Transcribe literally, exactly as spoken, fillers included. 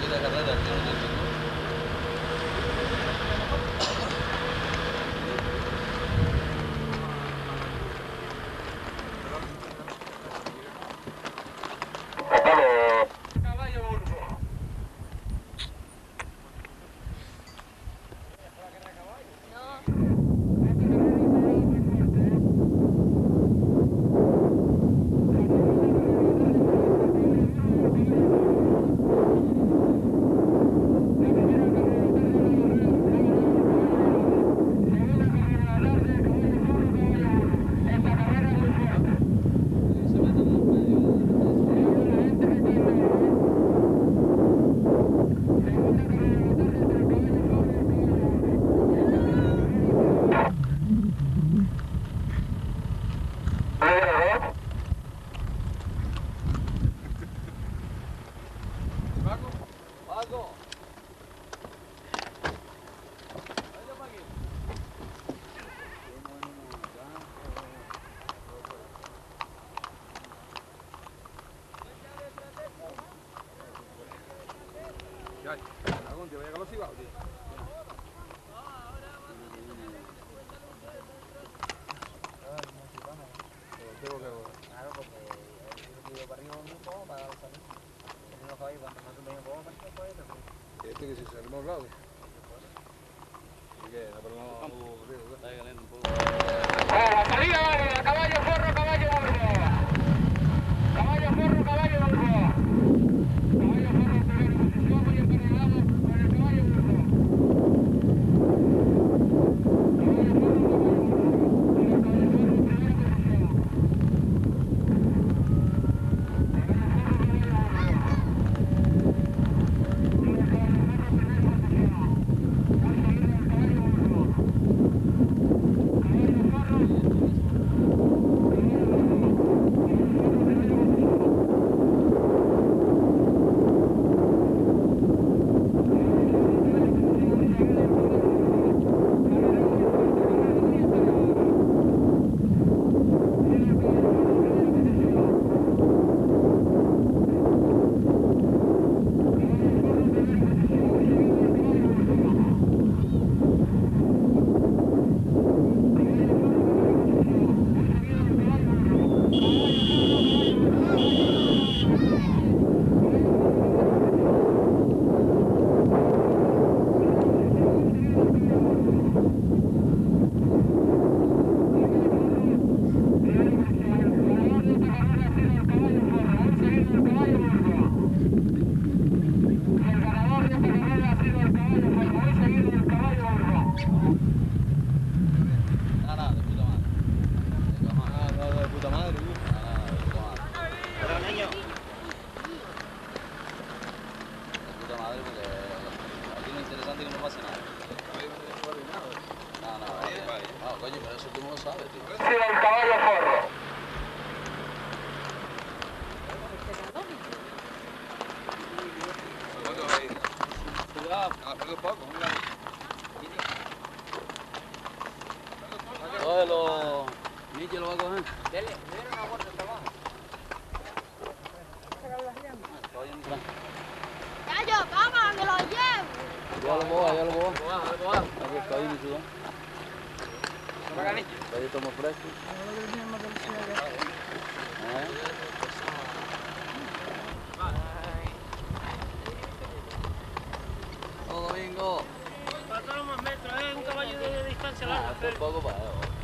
de carrera, tío, no tiene. Te voy a llegar los cibaos, tío. Tengo que claro, porque yo subido para arriba un poco para salir. Tengo que ir cuando más o menos poco para arriba, pues. este que si salimos lados. ¿Y qué? No, pero no. Está caliente un poco. ¡La salida, vale! ¡Caballo, forro, caballo, bordo! ¡Caballo, forro, caballo, bordo! ¡Caballo, forro, primera posición! Voy encarregado con el caballo, bordo. ¡Caballo, forro, caballo, bordo! Con el caballo, forro, primera posición. El caballo forro. Cógelo. Nietzsche lo va a coger. Dele, dele una vuelta hasta abajo. Gallo, vamos, que lo llevo. Ya lo boa, ya lo boa. Aquí está ahí, mi ciudad. Ahí estamos frescos. Todo domingo. Para todos los más metros, es un caballo de distancia larga. Poco para